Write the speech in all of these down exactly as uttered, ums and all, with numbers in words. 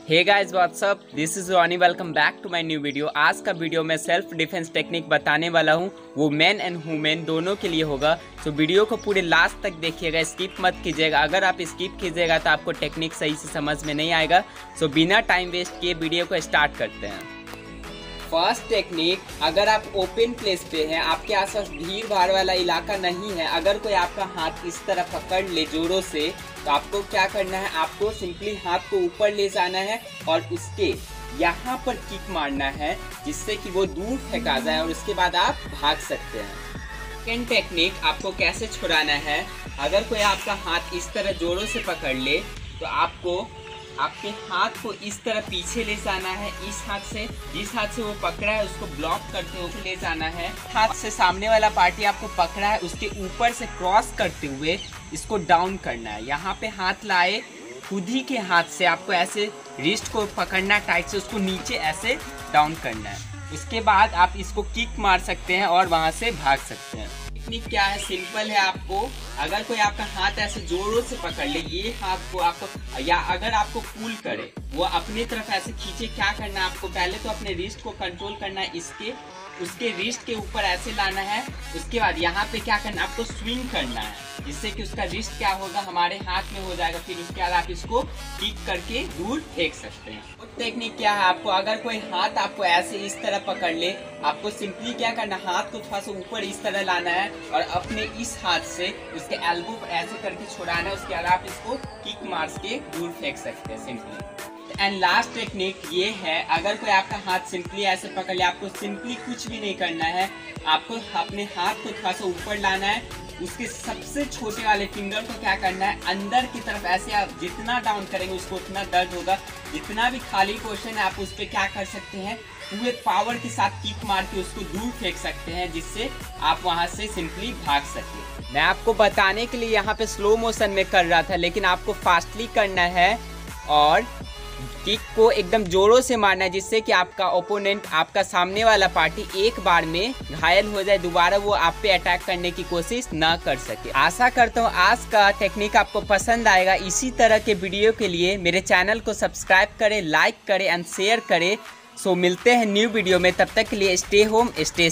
Hey guys what's up, this is Ronnie. Welcome back to my new video. आज का video मैं self defence technique बताने वाला हूं, वो मैन एंड वुमेन दोनों के लिए होगा। सो वीडियो को पूरे लास्ट तक देखिएगा, स्किप मत कीजिएगा। अगर आप स्किप कीजिएगा तो आपको टेक्निक सही से समझ में नहीं आएगा। सो बिना टाइम वेस्ट किए वीडियो को स्टार्ट करते हैं। फर्स्ट टेक्निक, अगर आप ओपन प्लेस पे हैं, आपके आसपास भीड़ भाड़ वाला इलाका नहीं है, अगर कोई आपका हाथ इस तरह पकड़ ले जोरों से, तो आपको क्या करना है, आपको सिंपली हाथ को ऊपर ले जाना है और उसके यहाँ पर किक मारना है, जिससे कि वो दूर फेंका जाए और उसके बाद आप भाग सकते हैं। सेकेंड टेक्निक, आपको कैसे छुड़ाना है, अगर कोई आपका हाथ इस तरह जोरों से पकड़ ले तो आपको आपके हाथ को इस तरह पीछे ले जाना है। इस हाथ से जिस हाथ से वो पकड़ा है उसको ब्लॉक करते हुए ले जाना है। हाथ से सामने वाला पार्टी आपको पकड़ा है उसके ऊपर से क्रॉस करते हुए इसको डाउन करना है। यहाँ पे हाथ लाए, खुद ही के हाथ से आपको ऐसे रिस्ट को पकड़ना टाइट से, उसको नीचे ऐसे डाउन करना है। उसके बाद आप इसको किक मार सकते हैं और वहाँ से भाग सकते हैं। टेक्निक क्या है, सिंपल है। आपको अगर कोई आपका हाथ ऐसे जोरों से पकड़ ले, ये हाथ को आपको, या अगर आपको पुल करे, वो अपनी तरफ ऐसे खींचे, क्या करना है आपको, पहले तो अपने रिस्ट को कंट्रोल करना है, इसके उसके रिस्ट के ऊपर ऐसे लाना है। उसके बाद यहाँ पे क्या करना है, आपको स्विंग करना है, जिससे कि उसका रिस्ट क्या होगा, हमारे हाथ में हो जाएगा। फिर उसके बाद आप इसको किक करके दूर फेंक सकते हैं। और टेक्निक क्या है, आपको अगर कोई हाथ आपको ऐसे इस तरह पकड़ ले, आपको सिंपली क्या करना है, हाथ को थोड़ा सा ऊपर इस तरह लाना है और अपने इस हाथ से उसके एल्बो पर ऐसे करके छुड़ाना है। उसके बाद आप इसको किक मार के दूर फेंक सकते हैं सिंपली। एंड लास्ट टेक्निक ये है, अगर कोई आपका हाथ सिंपली ऐसे पकड़ ले, आपको सिंपली कुछ भी नहीं करना है, आपको अपने हाथ को थोड़ा सा ऊपर लाना है, उसके सबसे छोटे वाले फिंगर को क्या करना है, अंदर की तरफ ऐसे आप जितना डाउन करेंगे उसको उतना दर्द होगा। जितना भी खाली पोर्शन है आप उस पर क्या कर सकते हैं, पूरे पावर के साथ किक मार के उसको दूर फेंक सकते हैं, जिससे आप वहां से सिंपली भाग सके। मैं आपको बताने के लिए यहाँ पे स्लो मोशन में कर रहा था, लेकिन आपको फास्टली करना है और किक को एकदम जोरों से मारना है, जिससे कि आपका ओपोनेंट, आपका सामने वाला पार्टी एक बार में घायल हो जाए, दोबारा वो आप पे अटैक करने की कोशिश ना कर सके। आशा करता हूँ आज का टेक्निक आपको पसंद आएगा। इसी तरह के वीडियो के लिए मेरे चैनल को सब्सक्राइब करें, लाइक करें एंड शेयर करें। सो मिलते हैं न्यू वीडियो में, तब तक के लिए स्टे होम स्टे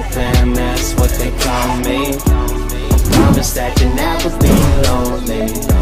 सेफ।